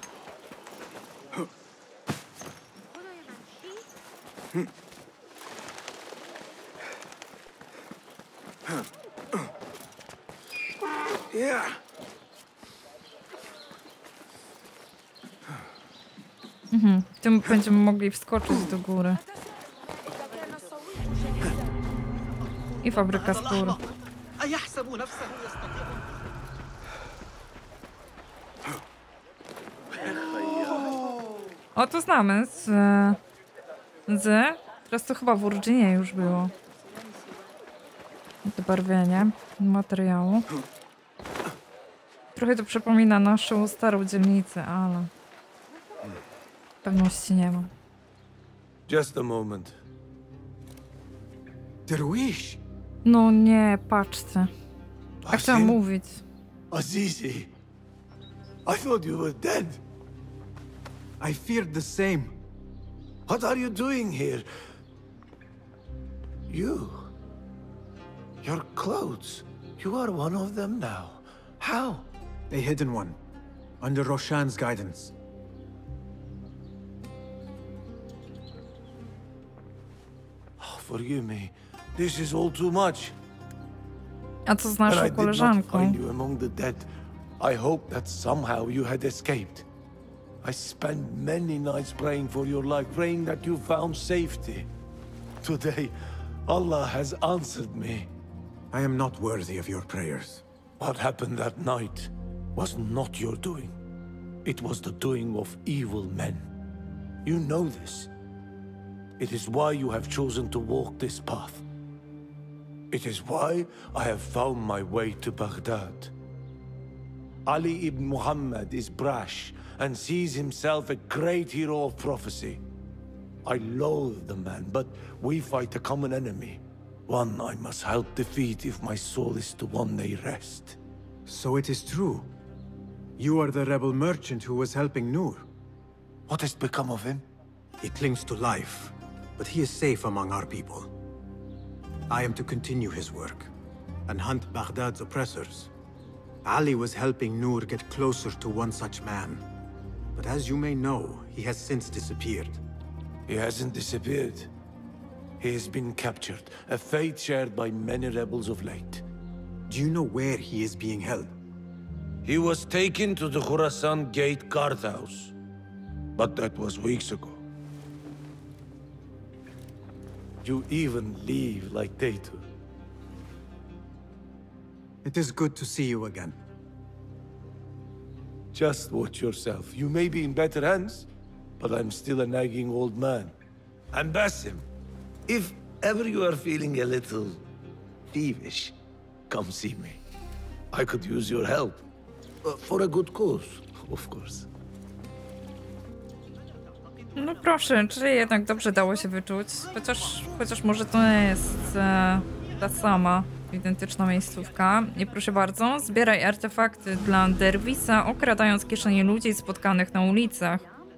Mhm, tym będziemy mogli wskoczyć do góry. I fabryka skór. O, to znamy z, z... Teraz to chyba w Origine już było. Dobarwienie materiału. Trochę to przypomina naszą starą dzielnicę, ale... pewności nie mam. Just a moment. Derwish! No nie, patrzcie. A chciałam mówić. Azizi, I thought you were dead. I feared the same. What are you doing here? You. Your clothes. You are one of them now. How? A hidden one. Under Roshan's guidance. forgive me. This is all too much. A co z And I naszą did not koleżanką? find you among the dead. I hope that somehow you had escaped. I spent many nights praying for your life, praying that you found safety. Today, Allah has answered me. I am not worthy of your prayers. What happened that night was not your doing. It was the doing of evil men. You know this. It is why you have chosen to walk this path. It is why I have found my way to Baghdad. Ali ibn Muhammad is brash and sees himself a great hero of prophecy. I loathe the man, but we fight a common enemy. One I must help defeat if my soul is to one day rest. So it is true. You are the rebel merchant who was helping Nur. What has become of him? He clings to life, but he is safe among our people. I am to continue his work and hunt Baghdad's oppressors. Ali was helping Nur get closer to one such man. But as you may know, he has since disappeared. He hasn't disappeared. He has been captured, a fate shared by many rebels of late. Do you know where he is being held? He was taken to the Khurasan Gate guardhouse, but that was weeks ago. You even leave like they do. It is good to see you again. Just watch yourself. You may be in better hands, but I'm still a nagging old man. And Basim, if ever you are feeling a little peevish, come see me. I could use your help. Uh, for a good cause, of course. No proszę, czy jednak dobrze dało się wyczuć? Chociaż, chociaż może to nie jest e, ta sama identyczna miejscówka. I proszę bardzo, zbieraj artefakty dla Derwisa, okradając kieszenie ludzi spotkanych na ulicach.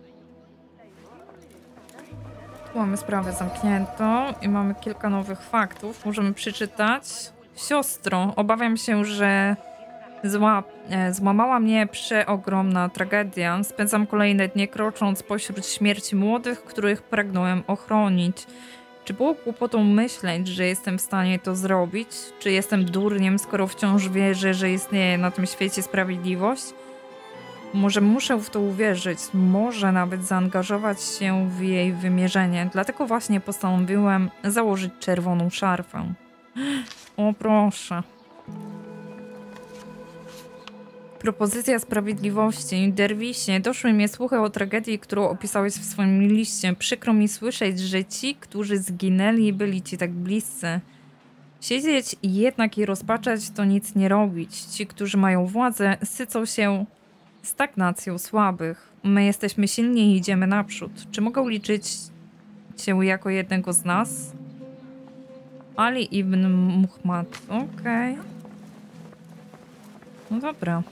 Tu mamy sprawę zamkniętą i mamy kilka nowych faktów. Możemy przeczytać. Siostro, obawiam się, że Zła, e, złamała mnie przeogromna tragedia. Spędzam kolejne dnie krocząc pośród śmierci młodych, których pragnąłem ochronić. Czy było głupotą myśleć, że jestem w stanie to zrobić? Czy jestem durniem, skoro wciąż wierzę, że istnieje na tym świecie sprawiedliwość? Może muszę w to uwierzyć, może nawet zaangażować się w jej wymierzenie. Dlatego właśnie postanowiłem założyć czerwoną szarfę. O proszę. Propozycja sprawiedliwości. Derwisie, doszły mnie słuchy o tragedii, którą opisałeś w swoim liście. Przykro mi słyszeć, że ci, którzy zginęli, byli ci tak bliscy. Siedzieć i jednak i rozpaczać, to nic nie robić. Ci, którzy mają władzę, sycą się stagnacją słabych. My jesteśmy silni i idziemy naprzód. Czy mogę liczyć cię jako jednego z nas? Ali ibn Muhammad. Okej. Okay. No dobra.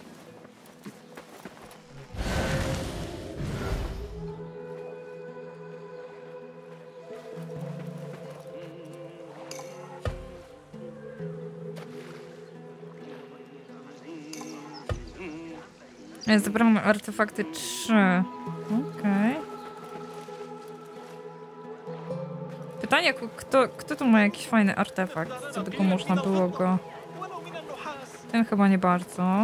Zebrałam artefakty trzy. Okej. Okay. Pytanie, kto, kto tu ma jakiś fajny artefakt? Co by go można było go... Ten chyba nie bardzo.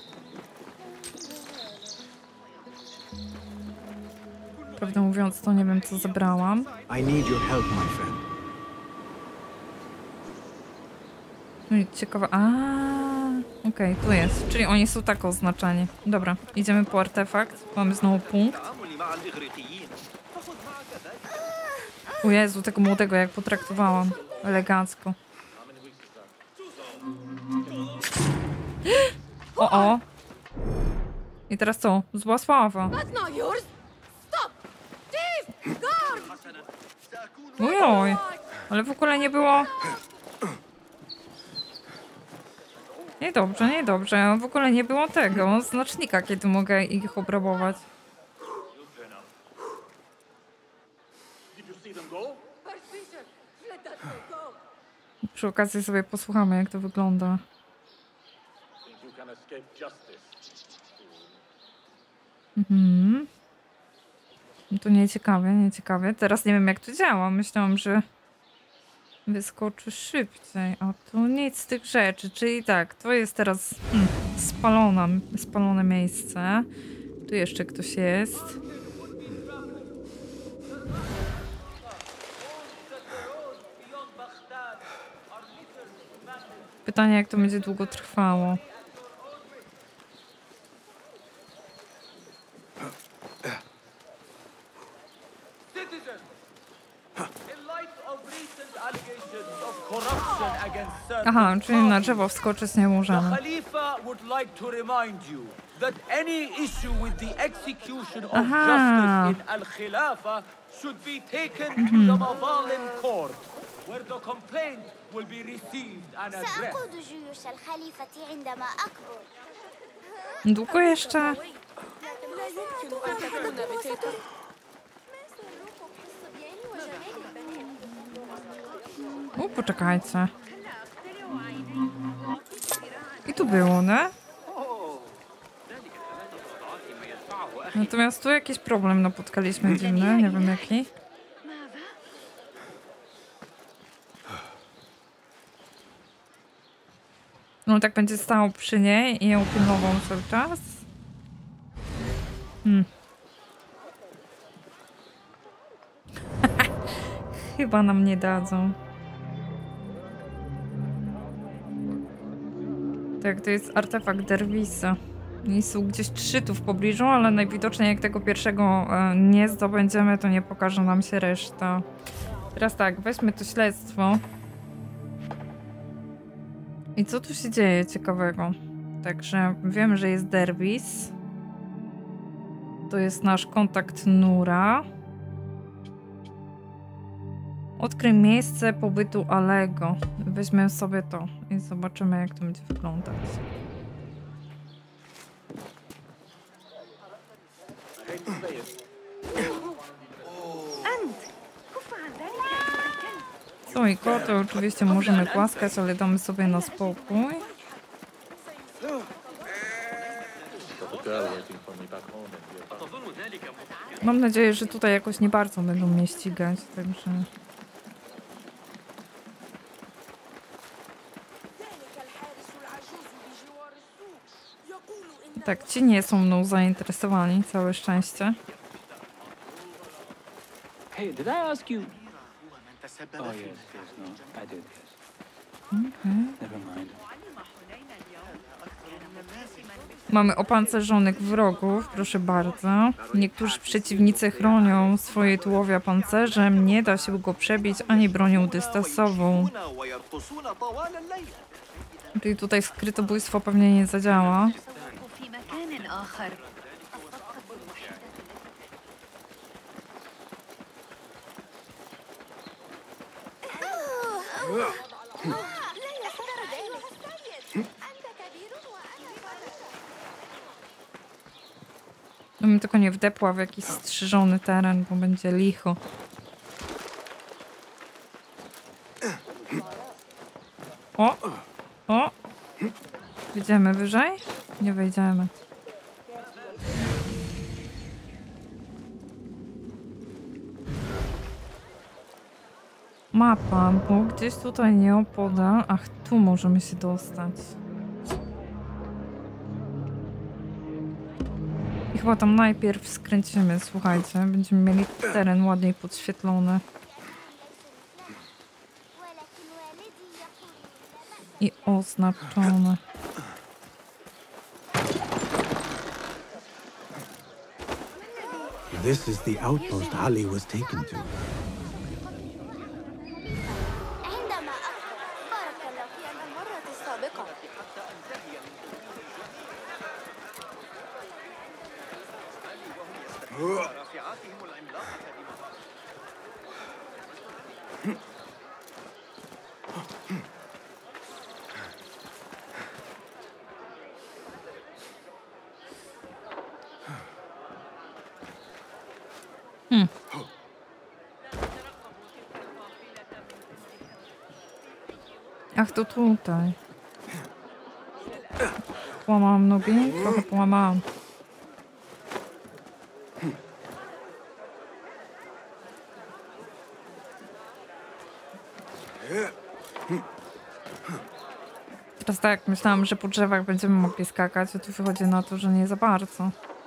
Prawdę mówiąc, to nie wiem, co zebrałam. I need your help, my friend. No i ciekawe. A, okej, okay, tu jest. Czyli oni są tak oznaczeni. Dobra, idziemy po artefakt. Mamy znowu punkt. O Jezu, tego młodego jak potraktowałam. Elegancko. O, o. I teraz co? Zła sława. Ojoj. Ale w ogóle nie było... Niedobrze, niedobrze. W ogóle nie było tego znacznika, kiedy mogę ich obrabować. Przy okazji sobie posłuchamy, jak to wygląda. Mhm. To nieciekawie, nieciekawie. Teraz nie wiem, jak to działa. Myślałam, że wyskoczy szybciej. A tu nic z tych rzeczy. Czyli tak, to jest teraz hmm, spalona, spalone miejsce. Tu jeszcze ktoś jest. Pytanie, jak to będzie długo trwało. Aha, czyli na drzewo wskoczyć nie możemy. Aha. سأقود جيوش الخليفة عندما أكبر. Długo jeszcze? O, poczekajcie. I tu było, nie? Natomiast tu jakiś problem napotkaliśmy dziwny, nie wiem jaki. No tak będzie stał przy niej i ją pilnował cały czas. Hmm. Chyba nam nie dadzą. Tak, to jest artefakt Derwisa. I są gdzieś trzy tu w pobliżu, ale najwidoczniej jak tego pierwszego e, nie zdobędziemy, to nie pokaże nam się reszta. Teraz tak, weźmy to śledztwo. I co tu się dzieje ciekawego? Także wiem, że jest Derwis. To jest nasz kontakt Nura. Odkryj miejsce pobytu Alego. Weźmy sobie to i zobaczymy, jak to będzie wyglądać. Co i koty oczywiście możemy głaskać, ale damy sobie na spokój. Mam nadzieję, że tutaj jakoś nie bardzo będą mnie ścigać, także... Tak, ci nie są mną zainteresowani, całe szczęście. Hey, did I ask you? Oh yes, yes, no, I did, yes. Okay. Never mind. Mamy opancerzonych wrogów, proszę bardzo. Niektórzy przeciwnicy chronią swoje tułowia pancerzem, nie da się go przebić ani bronią dystansową. Czyli tutaj skrytobójstwo pewnie nie zadziała. Bym tylko nie wdepła w jakiś strzyżony teren, bo będzie licho. O! O! Wejdziemy wyżej? Nie wejdziemy. Mapa, bo gdzieś tutaj nieopodal. Ach, tu możemy się dostać. I chyba tam najpierw skręcimy, słuchajcie. Będziemy mieli teren ładniej podświetlony. I oznaczone. This is the outpost Ali was taken to. عندما أكبر بارك الله في المرة السابقة. Hmm. Ach, to tutaj. Połamałam nogi? Trochę połamałam. Teraz tak, jak myślałam, że po drzewach będziemy mogli skakać, a tu wychodzi na to, że nie za bardzo.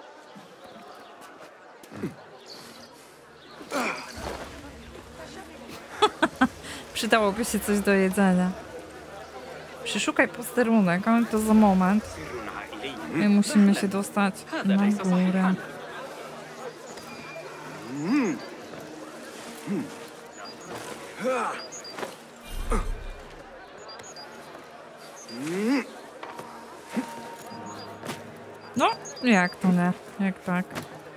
Przydałoby się coś do jedzenia. Przyszukaj posterunek, ale to za moment. My musimy się dostać na górę. No, jak to nie? Jak tak?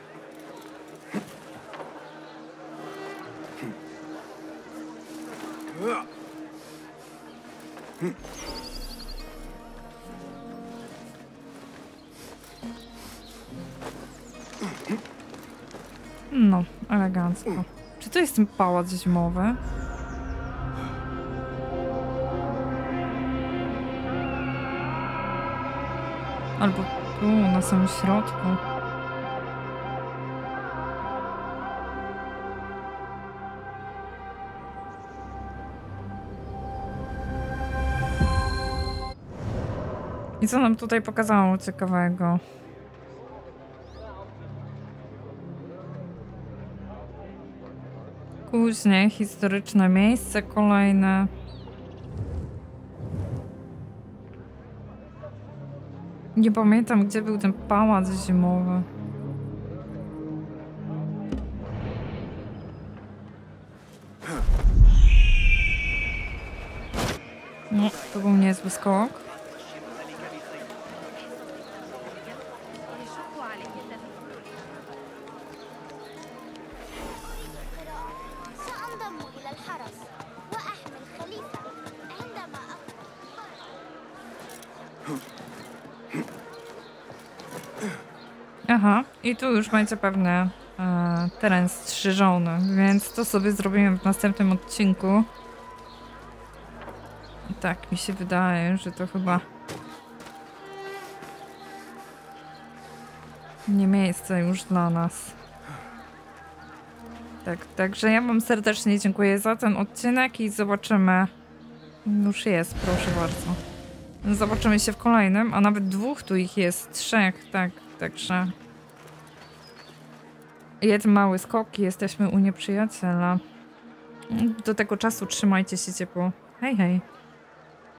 No, elegancko. Czy to jest ten pałac zimowy? Albo tu, na samym środku. I co nam tutaj pokazało ciekawego? Później historyczne miejsce kolejne. Nie pamiętam, gdzie był ten pałac zimowy. No, to był niezły skok. Aha, i tu już będzie pewnie e, teren strzyżony, więc to sobie zrobimy w następnym odcinku. I tak mi się wydaje, że to chyba nie miejsce już dla nas. Tak, także ja wam serdecznie dziękuję za ten odcinek i zobaczymy. Już jest, proszę bardzo. Zobaczymy się w kolejnym, a nawet dwóch tu ich jest, trzech, tak, także jeden mały skok i jesteśmy u nieprzyjaciela. Do tego czasu trzymajcie się ciepło. Hej, hej.